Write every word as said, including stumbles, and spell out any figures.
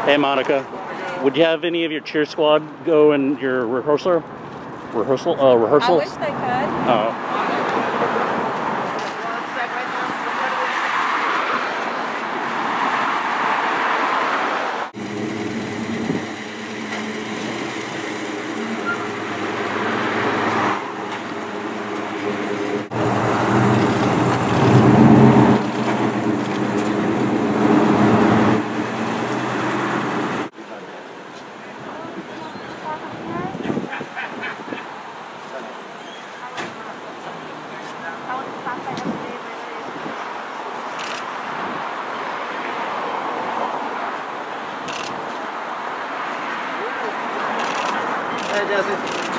Hey Monica, would you have any of your cheer squad go in your rehearsal? Rehearsal? Uh, rehearsals? I wish they could. Oh. Hey, Jesse.